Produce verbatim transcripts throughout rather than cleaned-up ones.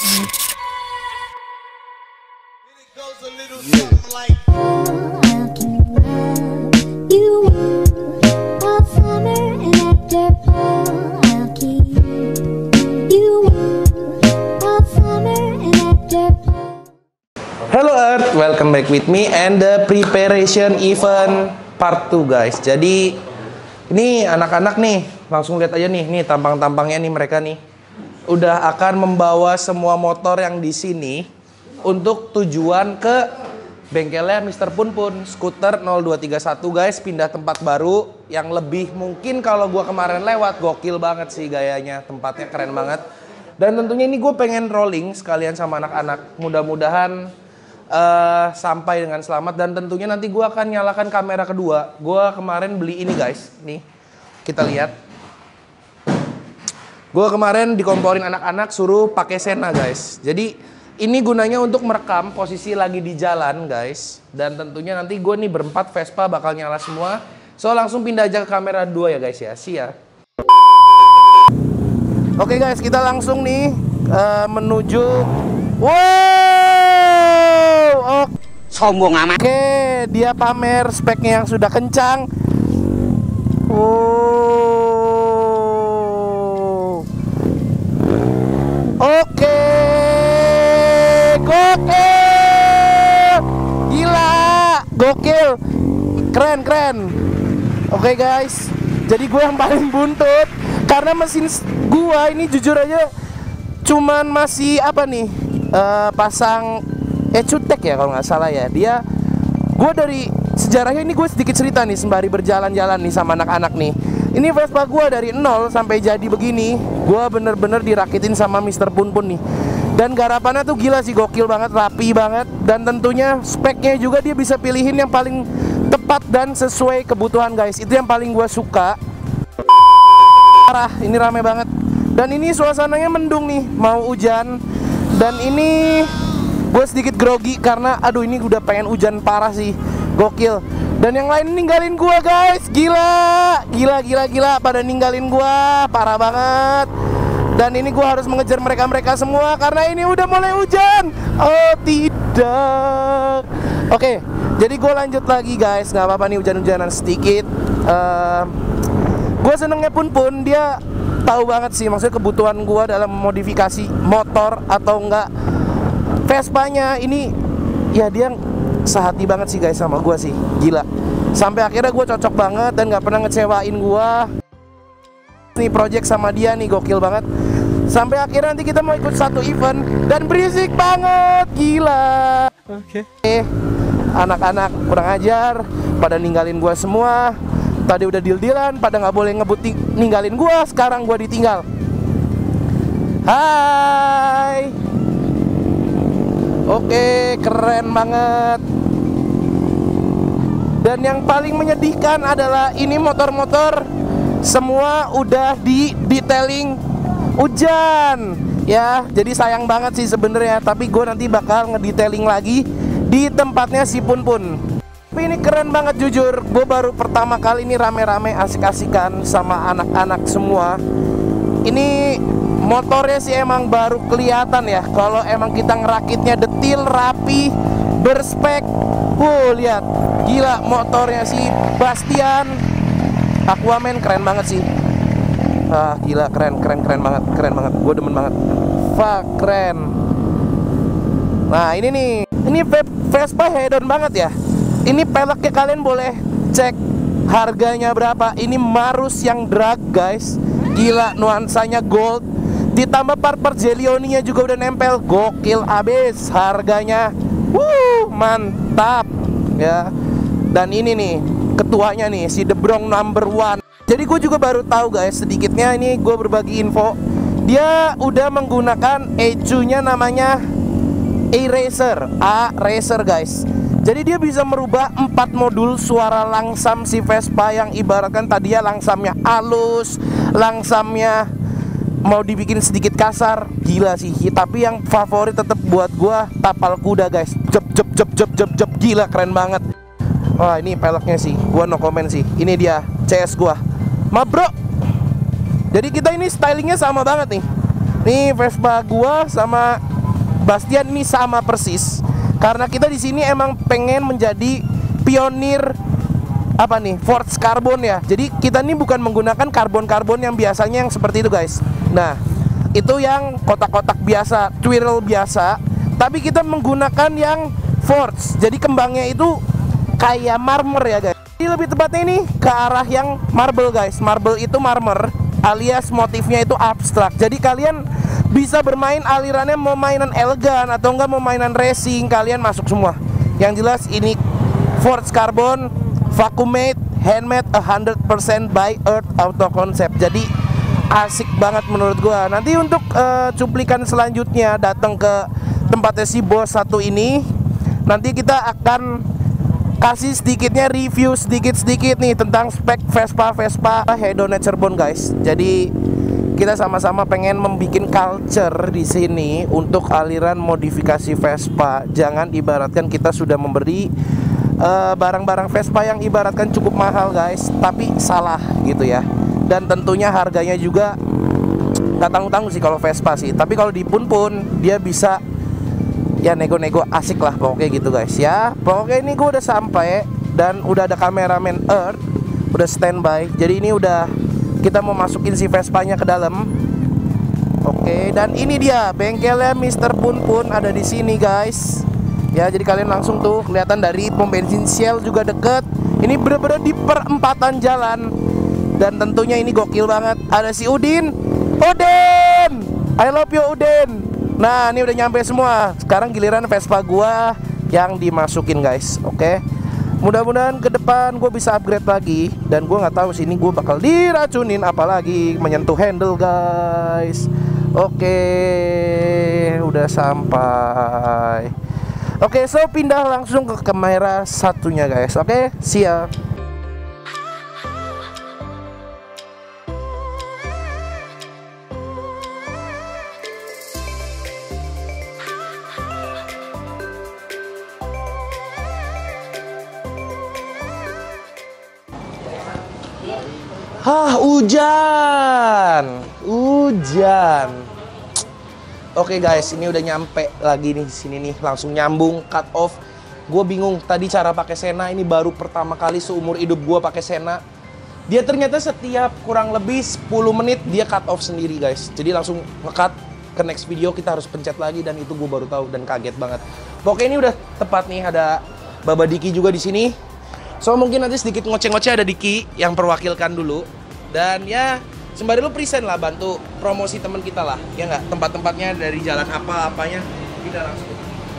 Hello Earth, welcome back with me and the preparation event part two guys. Jadi ini anak-anak nih, langsung lihat aja nih, nih tampang-tampangnya nih mereka nih. Udah akan membawa semua motor yang di sini untuk tujuan ke bengkelnya mister Punpun, skuter nol dua tiga satu guys, pindah tempat baru yang lebih mungkin kalau gua kemarin lewat gokil banget sih gayanya, tempatnya keren banget. Dan tentunya ini gue pengen rolling sekalian sama anak-anak. Mudah-mudahan Uh, sampai dengan selamat dan tentunya nanti gue akan nyalakan kamera kedua. Gue kemarin beli ini guys, nih kita lihat. Gue kemarin dikomporin anak-anak suruh pakai Sena guys. Jadi ini gunanya untuk merekam posisi lagi di jalan guys. Dan tentunya nanti gue nih berempat Vespa bakal nyala semua. So langsung pindah aja ke kamera dua ya guys ya. See ya. Oke okay guys, kita langsung nih uh, menuju. Wow. Oh, sombong amat. Oke, dia pamer speknya yang sudah kencang. Oh. Oke. Gokil. Gila, gokil. Keren, keren. Oke guys. Jadi gue yang paling buntut karena mesin gua ini jujur aja cuman masih apa nih? Uh, pasang E-Cutek ya kalau nggak salah ya. Dia, gue dari sejarahnya ini gue sedikit cerita nih sembari berjalan-jalan nih sama anak-anak nih. Ini Vespa gue dari nol sampai jadi begini, gue bener-bener dirakitin sama mister Punpun nih. Dan garapannya tuh gila sih, gokil banget, rapi banget. Dan tentunya speknya juga dia bisa pilihin yang paling tepat dan sesuai kebutuhan guys. Itu yang paling gue suka. Parah, ini rame banget. Dan ini suasananya mendung nih, mau hujan. Dan ini gue sedikit grogi karena aduh ini udah pengen hujan parah sih. Gokil. Dan yang lain ninggalin gue guys. Gila. Gila gila gila pada ninggalin gue. Parah banget. Dan ini gue harus mengejar mereka-mereka semua karena ini udah mulai hujan. Oh tidak. Oke, jadi gue lanjut lagi guys. Gak apa-apa nih hujan-hujanan sedikit. uh, Gue senengnya Punpun, dia tahu banget sih maksudnya kebutuhan gue dalam modifikasi motor atau enggak Vespanya ini. Ya dia sehati banget sih guys sama gue sih, gila. Sampai akhirnya gue cocok banget dan gak pernah ngecewain gue. Nih project sama dia nih gokil banget. Sampai akhirnya nanti kita mau ikut satu event dan berisik banget, gila. Oke okay. Anak-anak kurang ajar, pada ninggalin gue semua. Tadi udah deal-dealan, pada nggak boleh ngebut ninggalin gua, sekarang gua ditinggal. Hai. Oke, keren banget. Dan yang paling menyedihkan adalah ini motor-motor semua udah di detailing hujan. Ya, jadi sayang banget sih sebenarnya, tapi gua nanti bakal ngedetailing lagi di tempatnya si Punpun. Tapi ini keren banget jujur. Gue baru pertama kali ini rame-rame asik-asikan sama anak-anak semua. Ini motornya sih emang baru kelihatan ya. Kalau emang kita ngerakitnya detil, rapi, berspek. Wuh, lihat. Gila motornya si Bastian Aquaman keren banget sih. Ah, gila keren, keren, keren banget. Keren banget, gue demen banget. Fuck, keren. Nah ini nih, ini Vespa hedon banget ya. Ini peleknya kalian boleh cek harganya berapa. Ini Marus yang drag guys. Gila, nuansanya gold. Ditambah part-part Gelioninya juga udah nempel. Gokil abis harganya. Wuh, mantap ya. Dan ini nih ketuanya nih, si The Bronx number one. Jadi gue juga baru tahu guys, sedikitnya ini gue berbagi info. Dia udah menggunakan E C U-nya namanya A-Racer, A-Racer guys. Jadi dia bisa merubah empat modul suara langsam si Vespa yang ibaratkan tadinya langsamnya halus, langsamnya mau dibikin sedikit kasar. Gila sih, tapi yang favorit tetap buat gua tapal kuda guys. Jep jep jep jep jep jep, gila keren banget. Wah ini peleknya sih, gua no comment sih. Ini dia C S gua, ma bro. Jadi kita ini stylingnya sama banget nih. Nih Vespa gua sama Bastian ini sama persis. Karena kita di sini emang pengen menjadi pionir apa nih, Forged Carbon ya. Jadi kita ini bukan menggunakan karbon-karbon yang biasanya yang seperti itu guys. Nah, itu yang kotak-kotak biasa, twirl biasa. Tapi kita menggunakan yang forged. Jadi kembangnya itu kayak marmer ya guys. Jadi lebih tepatnya ini ke arah yang marble guys. Marble itu marmer, alias motifnya itu abstrak. Jadi kalian bisa bermain alirannya mau mainan elegan atau enggak mau mainan racing, kalian masuk semua. Yang jelas ini Forged Carbon, vacuum made, handmade, one hundred percent by Earth Auto Concept. Jadi asik banget menurut gua. Nanti untuk uh, cuplikan selanjutnya datang ke tempatnya si bos satu ini, nanti kita akan kasih sedikitnya review sedikit-sedikit nih tentang spek Vespa Vespa Hedonizer Bond guys. Jadi kita sama-sama pengen membuat culture di sini untuk aliran modifikasi Vespa. Jangan ibaratkan kita sudah memberi barang-barang uh, Vespa yang ibaratkan cukup mahal guys, tapi salah gitu ya. Dan tentunya harganya juga nggak tanggung-tanggung sih kalau Vespa sih. Tapi kalau di Pun-Pun dia bisa ya nego-nego asik lah pokoknya gitu guys ya. Pokoknya ini gue udah sampai dan udah ada kameramen Earth udah standby. Jadi ini udah kita mau masukin si Vespanya ke dalam. Oke, dan ini dia bengkelnya mister Pun-Pun ada di sini guys. Ya, jadi kalian langsung tuh kelihatan dari pom bensin Shell juga deket. Ini bener-bener di perempatan jalan. Dan tentunya ini gokil banget. Ada si Udin. Udin, I love you Udin. Nah, ini udah nyampe semua. Sekarang giliran Vespa gua yang dimasukin guys. Oke. Mudah-mudahan ke depan gue bisa upgrade lagi. Dan gue nggak tahu sih ini gue bakal diracunin apalagi menyentuh handle guys. Oke, udah sampai. Oke, so pindah langsung ke kamera satunya guys. Oke, siap. Hah, hujan. Hujan. Oke guys, ini udah nyampe lagi nih sini nih, langsung nyambung cut off. Gue bingung tadi cara pakai Sena, ini baru pertama kali seumur hidup gue pakai Sena. Dia ternyata setiap kurang lebih sepuluh menit dia cut off sendiri guys. Jadi langsung nge-cut ke next video kita harus pencet lagi dan itu gue baru tahu dan kaget banget. Pokoknya ini udah tepat nih, ada Baba Diki juga di sini. So mungkin nanti sedikit ngoceh-ngoceh ada Diki yang perwakilkan dulu. Dan ya sembari lu present lah, bantu promosi teman kita lah, ya nggak? Tempat-tempatnya dari jalan apa-apanya kita langsung.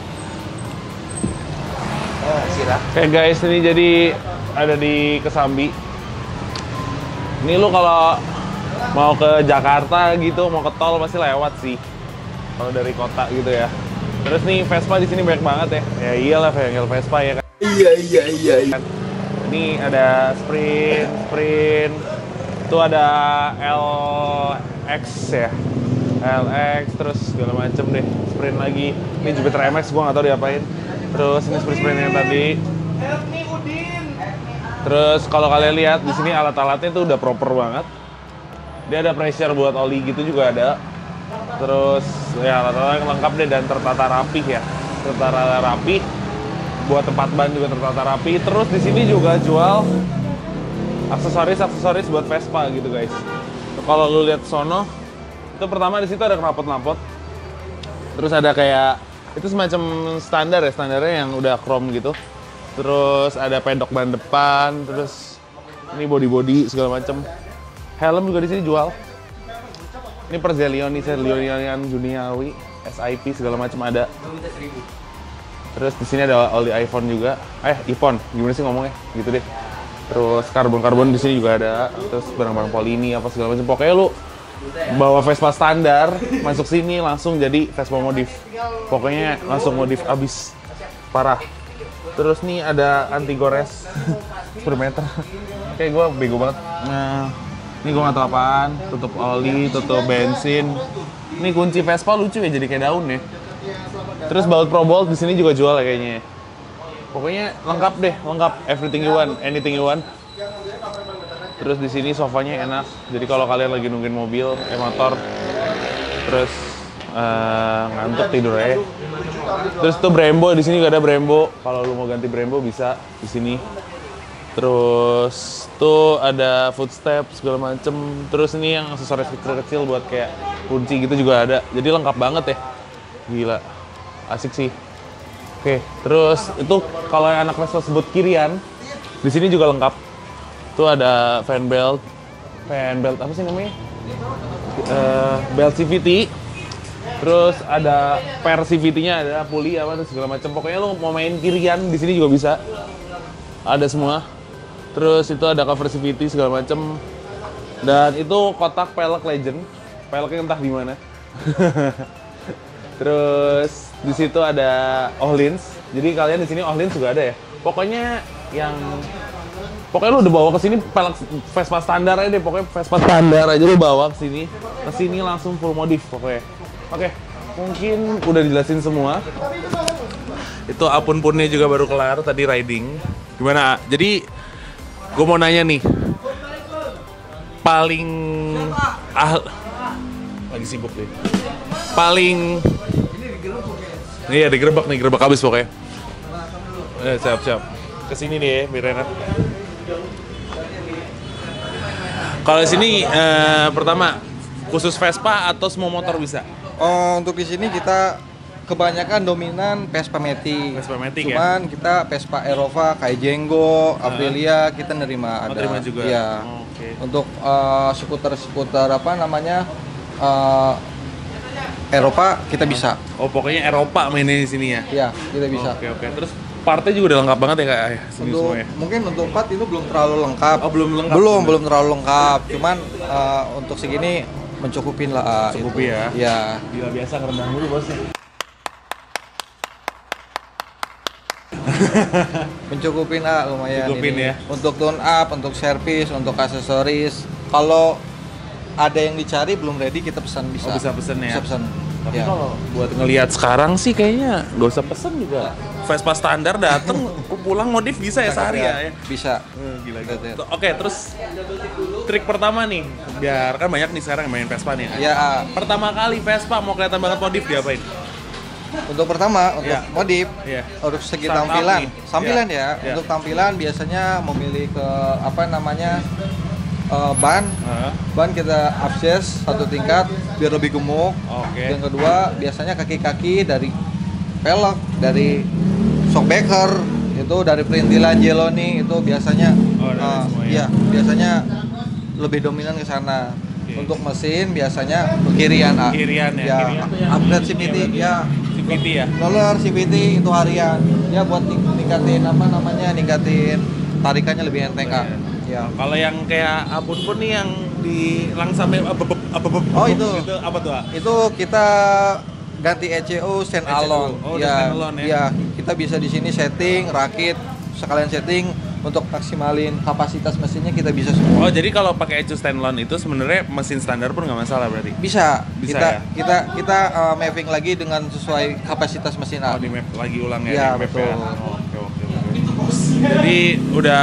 Oh, Sira. Oke guys, ini jadi ada di Kesambi. Ini lu kalau mau ke Jakarta gitu, mau ke tol pasti lewat sih. Kalau dari kota gitu ya. Terus nih Vespa di sini banyak banget ya. Ya iyalah bengkel Vespa ya kan. Iya iya iya. iya. Ini ada Sprint, Sprint. Itu ada L X ya, L X terus segala macem deh, Sprint lagi. Ini Jupiter M X gua nggak tahu diapain. Terus ini sprint sprint yang tadi. Terus kalau kalian lihat di sini alat-alatnya tuh udah proper banget. Dia ada pressure buat oli gitu juga ada. Terus ya alat-alatnya lengkap deh dan tertata rapih ya, tertata rapih. Buat tempat ban juga tertata rapi. Terus di sini juga jual aksesoris-aksesoris buat Vespa gitu guys. Kalau lu lihat sono, itu pertama di situ ada knalpot-knalpot. Terus ada kayak itu semacam standar ya, standarnya yang udah chrome gitu. Terus ada pedok ban depan, terus ini body-body segala macam. Helm juga di sini jual. Ini Perzelion nih, Zelionian Juniawi, S I P segala macam ada. Terus di sini ada oli iPhone juga. Eh, iPhone, gimana sih ngomongnya? Gitu deh. Terus karbon-karbon di sini juga ada, terus barang-barang Polini apa segala macam. Pokoknya lu bawa Vespa standar masuk sini langsung jadi Vespa modif. Pokoknya langsung modif abis parah. Terus nih ada anti gores sepuluh meter. Kayak gue bego banget. Nah, ini gue nggak tahu apaan. Tutup oli, tutup bensin. Ini kunci Vespa lucu ya, jadi kayak daun ya. Terus baut Pro Bolt di sini juga jual ya kayaknya. Pokoknya lengkap deh, lengkap, everything you want, anything you want. Terus di sini sofanya enak. Jadi kalau kalian lagi nungguin mobil, eh motor, terus uh, ngantuk tidur ya. Terus tuh Brembo, di sini gak ada Brembo. Kalau lu mau ganti Brembo bisa di sini. Terus tuh ada footstep segala macem. Terus ini yang aksesoris kecil-kecil buat kayak kunci gitu juga ada. Jadi lengkap banget ya. Gila, asik sih. Oke, terus itu kalau yang anak Vespa sebut kirian, di sini juga lengkap. Tuh ada fan belt, fan belt apa sih namanya? Uh, belt C V T. Terus ada per C V T-nya, ada puli apa segala macam. Pokoknya lu mau main kirian di sini juga bisa. Ada semua. Terus itu ada cover C V T segala macam. Dan itu kotak pelek legend. Peleknya entah di mana. Terus di situ ada Ohlins. Jadi kalian di sini Ohlins juga ada ya. Pokoknya yang pokoknya lu udah bawa ke sini pelek Vespa standar aja deh. Pokoknya Vespa standar aja lu bawa ke sini. Ke sini langsung full modif pokoknya. Oke, mungkin udah dijelasin semua. Itu apun-punnya juga baru kelar tadi riding. Gimana? Jadi gue mau nanya nih. Paling ah lagi sibuk nih. Paling iya digerebek nih, gerebek habis pokoknya. Eh, siap siap. Kesini nih ya, biar enak. Kalau di sini eh, pertama khusus Vespa atau semua motor bisa? Oh, untuk di sini kita kebanyakan dominan Vespa Matic. Vespa Matic ya? Cuman kita Vespa Aerova kayak Jenggo, Aprilia kita nerima Oh, ada. terima juga. Iya. Oh, oke. Untuk uh, skuter-skuter apa namanya? Uh, Eropa kita bisa. Oh, pokoknya Eropa mainnya di sini ya? Iya, kita bisa. Oke, oke. Terus partnya juga udah lengkap banget ya kak? Sini Untuk semuanya. mungkin untuk part itu belum terlalu lengkap. Oh, belum lengkap. Belum, belum terlalu lengkap. Cuman uh, untuk segini mencukupin lah. Cukupi itu. ya? Iya. Gila, biasa ngerendah dulu bosnya. Mencukupin ah lumayan. Cukupin ini. ya? Untuk tune up, untuk servis, untuk aksesoris. Kalau ada yang dicari belum ready kita pesan bisa. Oh, bisa pesen ya? Bisa pesan. Tapi Ya. kalau buat ngelihat sekarang sih kayaknya nggak usah pesen juga. Vespa standar dateng, pulang modif bisa ya sehari ya? ya? Bisa. Eh, Gila Gitu, gitu. gitu. Oke, terus trik pertama nih, biar kan banyak nih sekarang yang main Vespa nih. Ya, ah. Pertama kali Vespa mau kelihatan banget modif diapain? Untuk pertama, untuk Ya. modif, Iya. harus segi Startup tampilan. nih. Tampilan Ya. ya. Ya. Untuk tampilan biasanya memilih ke apa namanya eh, ban. Heeh. Ban kita upsize satu tingkat biar lebih gemuk. Oke. Yang kedua biasanya kaki-kaki dari pelek, dari shockbreaker, itu dari perintilan jeloni itu biasanya Oh, dari eh, semua ya? iya, biasanya lebih dominan ke sana. Oke. Untuk mesin biasanya ke kirian ah. Kirian ya? Kirian tuh yang upgrade C V T ini ya. C V T ya? Roller C V T itu harian. Ya buat ning- ningkatin apa namanya? Ningkatin tarikannya lebih enteng ah. Ya. Kalau yang kayak apun pun nih yang di langsame apa apa Oh, itu. gitu, apa tuh? Ah? Itu kita ganti E C U stand E C U. alone. Oh, udah stand alone ya? Iya, kita bisa di sini setting, rakit, sekalian setting untuk maksimalin kapasitas mesinnya kita bisa semua. Oh, jadi kalau pakai E C U standalone itu sebenarnya mesin standar pun nggak masalah berarti? Bisa. Bisa kita ya? kita kita uh, mapping lagi dengan sesuai kapasitas mesin Oh, A. di map lagi ulang ya? Iya, di map betul. ya? Oh, oke, oke, oke. Jadi udah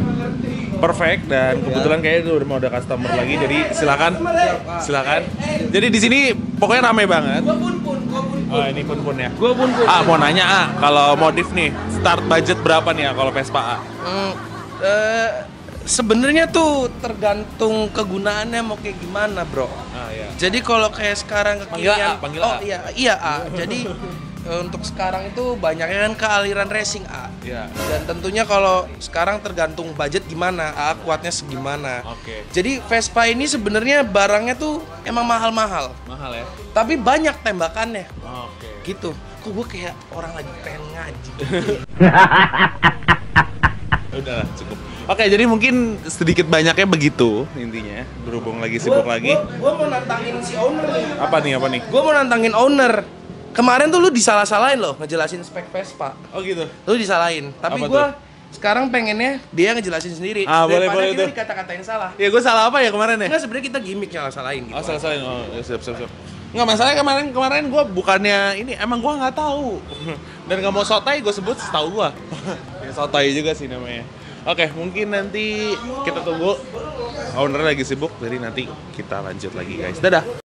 perfect dan kebetulan kayaknya itu udah mau ada customer lagi, jadi silakan, silakan. Jadi di sini pokoknya rame banget. Oh, ini pun pun ya. Gue pun Ah, mau nanya ah, kalau modif nih, start budget berapa nih ya kalau Vespa A? Hmm, eh, sebenarnya tuh tergantung kegunaannya mau kayak gimana, bro. Ah, iya. Jadi kalau kayak sekarang Panggil A, kekinian, panggil oh A. iya iya A. Jadi eh, untuk sekarang itu banyaknya kan ke aliran racing A. Iya. Dan tentunya kalau sekarang tergantung budget gimana, A kuatnya segimana. Oke. Jadi Vespa ini sebenarnya barangnya tuh emang mahal-mahal, Mahal ya? tapi banyak tembakannya. Oke. Gitu. Kok gue kayak orang lagi pengen ngaji. Udahlah, cukup. Oke, jadi mungkin sedikit banyaknya begitu intinya. Berhubung lagi sibuk lagi. Gue mau nantangin si owner nih. Apa nih, apa nih? Gue mau nantangin owner. Kemarin tuh lu disalah-salahin loh ngejelasin spek Vespa. Oh gitu. Lu disalahin. Tapi Apa gue tuh? sekarang pengennya dia ngejelasin sendiri. Ah, boleh, Daripada boleh kita tuh. dikata-katain salah. Ya gue salah apa ya kemarin ya? Enggak, sebenarnya kita gimmick salah-salahin gitu. Oh, salah-salahin. Oh, ya, siap, siap, siap. Nggak, masalahnya kemarin kemarin gue bukannya ini, emang gue nggak tahu. Dan nggak mau sotai, gue sebut setahu gue. Ya sotai juga sih namanya. Oke, mungkin nanti kita tunggu. Owner lagi sibuk, jadi nanti kita lanjut lagi guys. Dadah!